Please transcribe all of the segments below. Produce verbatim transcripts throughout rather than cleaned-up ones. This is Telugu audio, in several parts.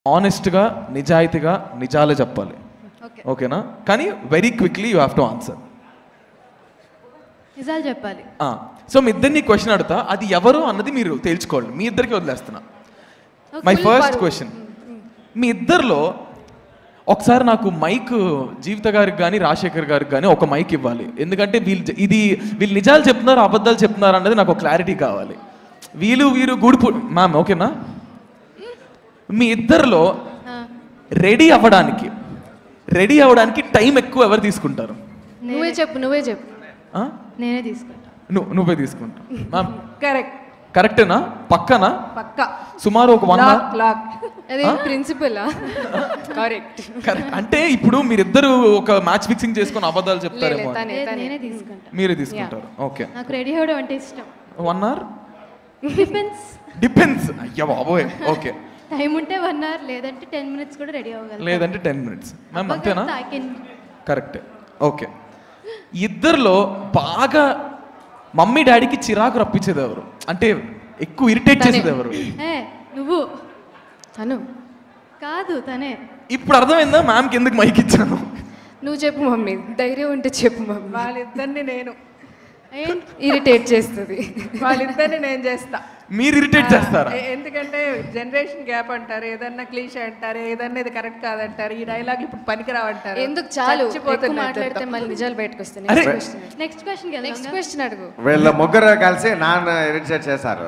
ఆనెస్ట్గా నిజాయితీగా నిజాలే చెప్పాలి ఓకేనా కానీ very quickly you have to answer నిజాలు చెప్పాలి సో మీ ఇద్దరిని క్వశ్చన్ అడుగుతా అది ఎవరు అన్నది మీరు తేల్చుకోవాలి మీ ఇద్దరికి వదిలేస్తున్నా మై ఫస్ట్ క్వశ్చన్ మీ ఇద్దరిలో ఒకసారి నాకు మైక్ జీవిత గారికి కానీ రాజశేఖర్ గారికి కానీ ఒక మైక్ ఇవ్వాలి ఎందుకంటే వీళ్ళు ఇది వీళ్ళు నిజాలు చెప్తున్నారు అబద్ధాలు చెప్తున్నారు అన్నది నాకు క్లారిటీ కావాలి వీళ్ళు వీరు గూడిపో మ్యామ్ ఓకేనా మీ ఇద్దరిలో రెడీ అవ్వడానికి రెడీ అవ్వడానికి టైం ఎక్కువ ఎవరు తీసుకుంటారు నువ్వే చెప్పు నువ్వే చెప్పు నేనే తీసుకుంటా నువ్వు నువ్వే తీసుకుంటావు మ్యామ్ కరెక్ట్ కరెక్టేనా పక్కనా పక్కా సుమారు ఒక వన్ లాక్ లాక్ అది ప్రిన్సిపల్ కరెక్ట్ కరెక్ట్ అంటే ఇప్పుడు మీరిద్దరు ఒక మ్యాచ్ ఫిక్సింగ్ చేసుకొని అబద్ధాలు చెప్తారేమో నేనే తీసుకుంటా మీరే తీసుకుంటారు ఓకే నాకు రెడీ అవ్వడం అంటే ఇష్టం వన్ అవర్ డిపెండ్స్ డిపెండ్స్ అయ్యా బాబోయ్ ఓకే టైం ఉంటే వన్ అవర్ లేదంటే టెన్ మినిట్స్ కూడా రెడీ అవ్వగలను లేదంటే టెన్ మినిట్స్ మ్యామ్ అంతేనా ఐ కెన్ కరెక్టే ఓకే ఇద్దరిలో బాగా మమ్మీ డాడీకి చిరాకు రప్పించేది ఎవరు అంటే ఎక్కువ ఇరిటేట్ చేసేది ఎవరు ఏ నువ్వు తను కాదు తనే ఇప్పుడు అర్థమైందా మ్యామ్కి ఎందుకు మైక్ ఇచ్చాను నువ్వు చెప్పు మమ్మీ ధైర్యం ఉంటే చెప్పు మమ్మీ వాళ్ళిద్దరిని నేను ఇరిటేట్ చేస్తుంది వాళ్ళిద్దరిని నేను చేస్తా మీరు ఇరిటేట్ చేస్తారా ఎందుకంటే జనరేషన్ గ్యాప్ అంటారు ఏదన్నా క్లీష్ అంటారు ఏదన్నా ఇది కరెక్ట్ కాదంటారు ఈ డైలాగ్ ఇప్పుడు పనికిరావంటారు ఎందుకు చాలు ఎక్కువ మాట్లాడితే మళ్ళీ నిజాలు బయటకు వస్తాయి నెక్స్ట్ క్వశ్చన్ నెక్స్ట్ క్వశ్చన్ అడుగు వీళ్ళ ముగ్గురు కలిసి నాన్న ఇరిటేట్ చేశారు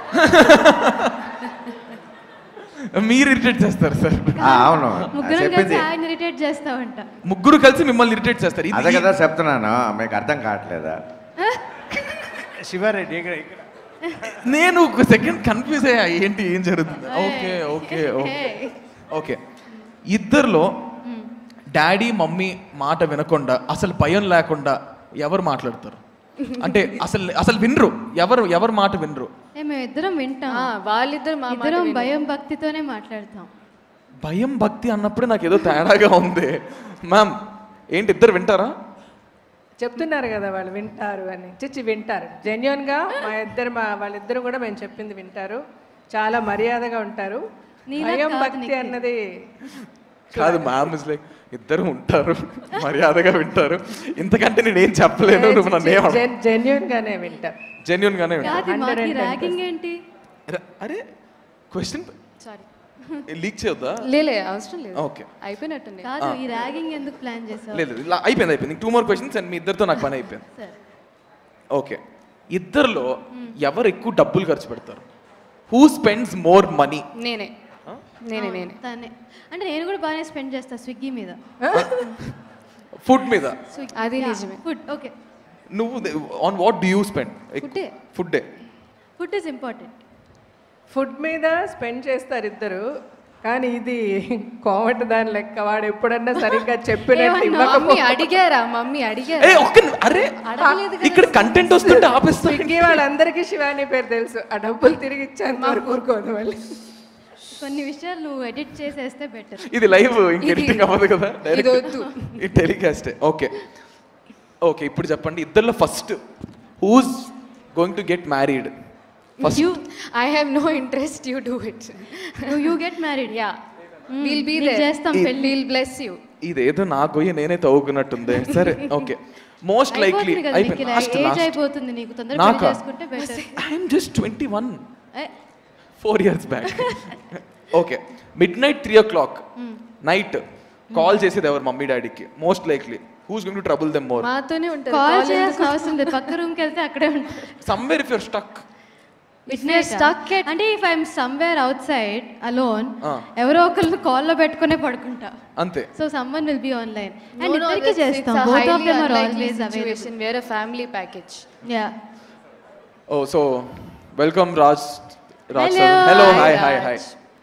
మీరు ఇరిటేట్ చేస్తారు సార్ అవును ముగ్గురు కలిసి ఆయన ఇరిటేట్ చేస్తావంట ముగ్గురు కలిసి మిమ్మల్ని ఇరిటేట్ చేస్తారు అదే కదా చెప్తున్నాను మీకు అర్థం కావట్లేదా శివారెడ్డి నేను ఒక సెకండ్ కన్ఫ్యూజ్ అయ్యా ఏంటి ఏం జరుగుతుంది ఓకే ఓకే ఓకే ఓకే ఇద్దరిలో డాడీ మమ్మీ మాట వినకుండా అసలు భయం లేకుండా ఎవరు మాట్లాడతారు అంటే అసలు అసలు వినరు ఎవరు ఎవరు మాట వినరు మేము ఇద్దరం వింటాం వాళ్ళిద్దరు మా ఇద్దరం భయం భక్తితోనే మాట్లాడతాం భయం భక్తి అన్నప్పుడే నాకు ఏదో తేడాగా ఉంది మ్యామ్ ఏంటి ఇద్దరు వింటారా చెప్తున్నారు కదా వాళ్ళు వింటారు అని చిచ్చి వింటారు జెన్యున్ గా మా ఇద్దరు మా వాళ్ళిద్దరు కూడా మేము చెప్పింది వింటారు చాలా మర్యాదగా ఉంటారు భయం భక్తి అన్నది కాదు మ్యామ్ ఇస్ లైక్ ఇద్దరు ఉంటారు మర్యాదగా వింటారు ఇంతకంటే నేను ఏం చెప్పలేను నువ్వు నన్ను జెన్యున్ గానే వింటారు జెన్యున్ గానే వింటారు ర్యాగింగ్ ఏంటి అరే క్వశ్చన్ సారీ లీక్ చేద్దా లేలే అవసరం లేదు ఓకే అయిపోయినట్టుంది కాదు ఈ ర్యాగింగ్ ఎందుకు ప్లాన్ చేసావు లేదు అయిపోయింది అయిపోయింది టూ మోర్ క్వశ్చన్స్ అండ్ మీ ఇద్దరితో నాకు పని అయిపోయింది ఓకే ఇద్దరిలో ఎవరు ఎక్కువ డబ్బులు ఖర్చు పెడతారు హూ స్పెండ్స్ మోర్ మనీ నేనే నేనే నేనే తనే అంటే నేను కూడా బాగానే స్పెండ్ చేస్తా స్విగ్గీ మీద ఫుడ్ మీద అది నిజమే ఫుడ్ ఓకే నువ్వు on what do you spend food food day food is important food మీద స్పెండ్ చేస్తారు ఇద్దరు కానీ ఇది కోమటి దాని లెక్క వాడు ఎప్పుడన్నా సరిగ్గా చెప్పినట్టు మమ్మీ అడిగారా మమ్మీ అడిగారా అరే ఇక్కడ కంటెంట్ వస్తుంటే ఆపేస్తా స్విగ్గీ వాళ్ళందరికీ శివాని పేరు తెలుసు ఆ డబ్బులు తిరిగి ఇచ్చాను మరి ఊరుకోదు మళ్ళీ కొన్ని విషయాలు నువ్వు ఎడిట్ చేసేస్తే బెటర్ ఇది లైవ్ ఇంక ఎడిటింగ్ అవ్వదు కదా ఇది వద్దు ఇది టెలికాస్టే ఓకే ఓకే ఇప్పుడు చెప్పండి ఇద్దరిలో first who's going to get married first you I have no interest you do it you get married yeah will be there చేస్తాం పెళ్లి విల్ బ్లెస్ యు ఇదేదో నా గొయ్య నేనే తవ్వుకున్నట్టుంది సరే ఓకే మోస్ట్ లైక్లీ అయిపోయింది ఏజ్ అయిపోతుంది నీకు తొందరగా పెళ్లి చేసుకుంటే better I am just twenty one four years back okay midnight three o'clock night call చేసేది ఎవరు మమ్మీ డాడీకి most likely who's going to trouble them more మాతోనే ఉంటారు కాల్ చేయాల్సిన అవసరం లేదు పక్క రూమ్ కి వెళ్తే అక్కడే ఉంటారు somewhere if you are stuck if you are stuck అంటే if I am somewhere outside alone ఎవరో ఒకళ్ళు కాల్ లో పెట్టుకునే పడుకుంటా అంతే so someone will be online and ఇద్దరికి చేస్తాం both of them are always available where a family package yeah oh so welcome Raj Raj sir hello hi hi hi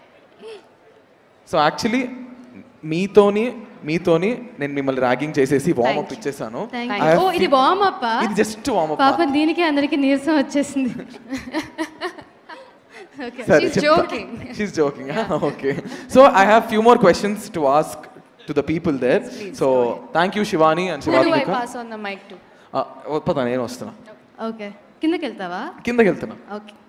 so actually మీతోని మీతోని నేను మిమ్మల్ని ర్యాగింగ్ చేసేసి వార్మ్ అప్ ఇచ్చేసాను ఓ ఇది వార్మ్ అప్ ఇది జస్ట్ వార్మ్ అప్ పాపం దీనికి అందరికి నీరసం వచ్చేసింది okay she's joking she's joking okay so I have few more questions to ask to the people there so thank you Shivani and Shivathmika I pass on the mic to పద నేను వస్తున్నా ఓకే కిందకి వెళ్తావా కిందకి వెళ్తున్నా ఓకే